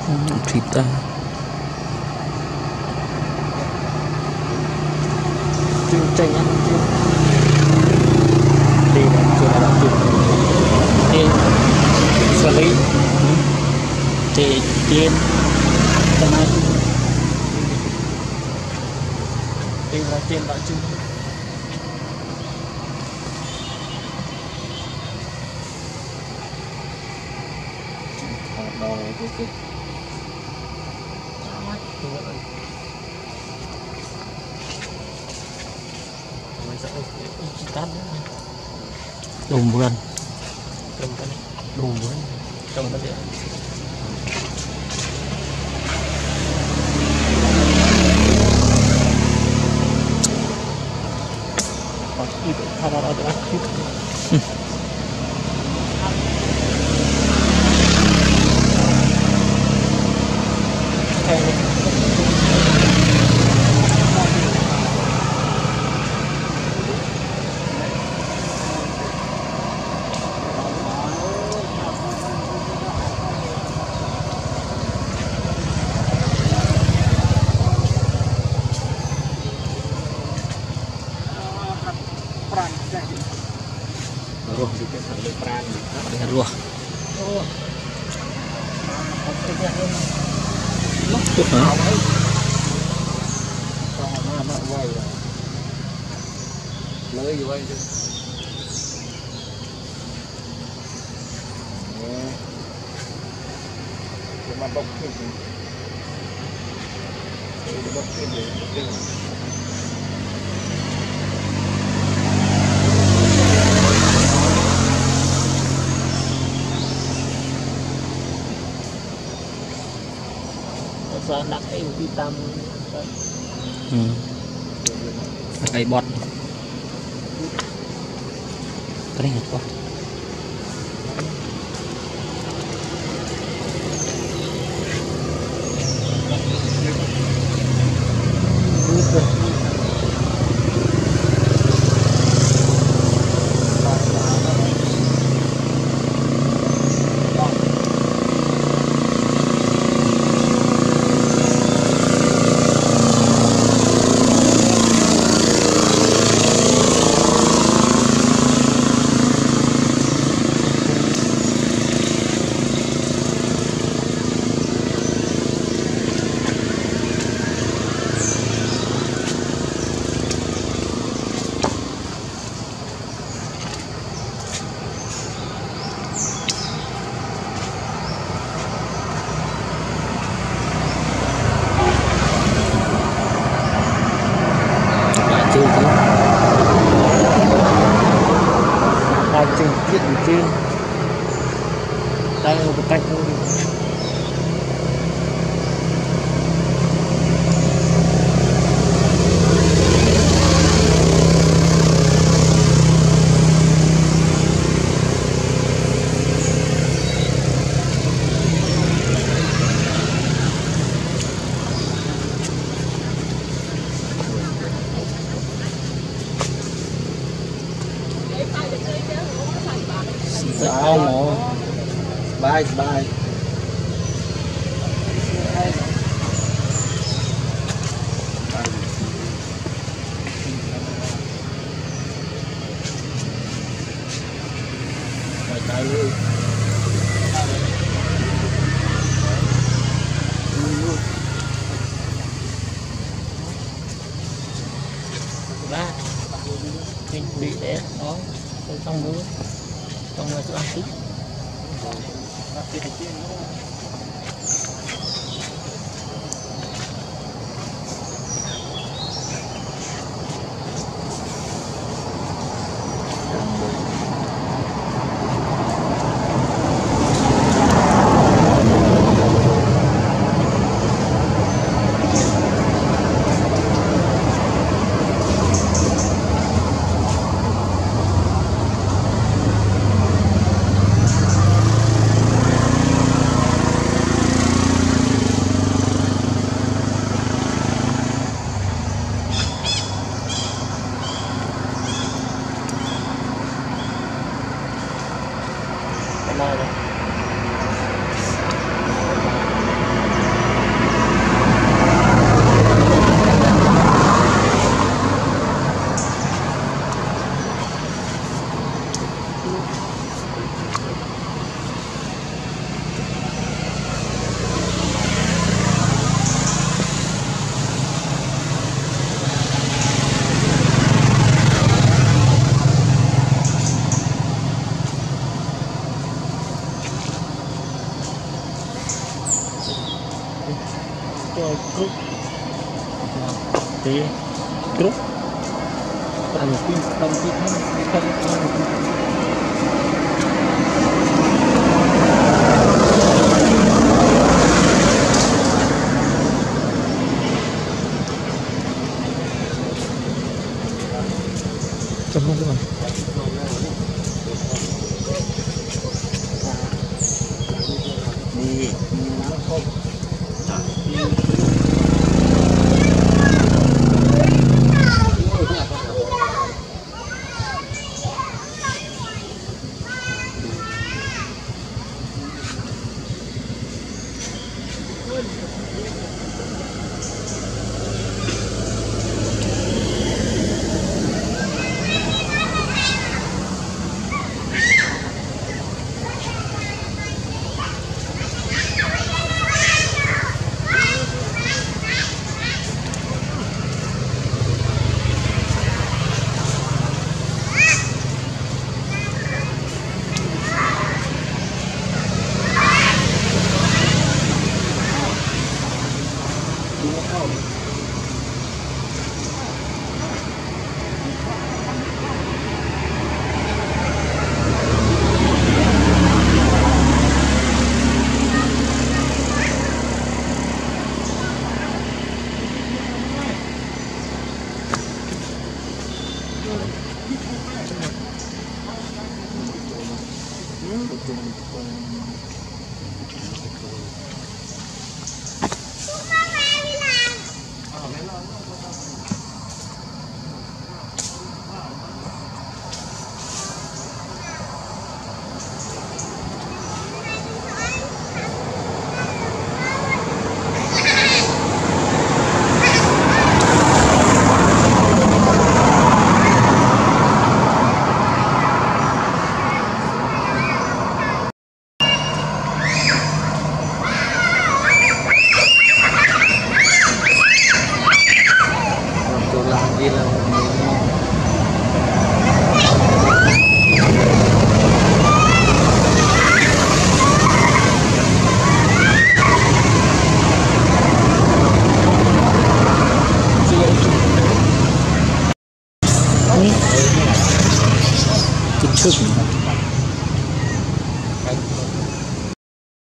thịt ta chương trình ăn chương đi là chưa là chương đi xử lý thì tiền cái này đi là tiền đại chương đồ cái đùm vườn đùm vườn trồng cái gì thay ra đó ruh dikit sampai peran dengan ruh tuh hả lưới vô anh chứ mà bốc cái gì bốc cái gì đặt cái đi tâm cái bọt cái này quá trên trên đây là một cách bye bye ba bị để đó trong mưa trong là chỗ ăn tí group thì group thành phim đồng chí thân trong không rồi đi kích thước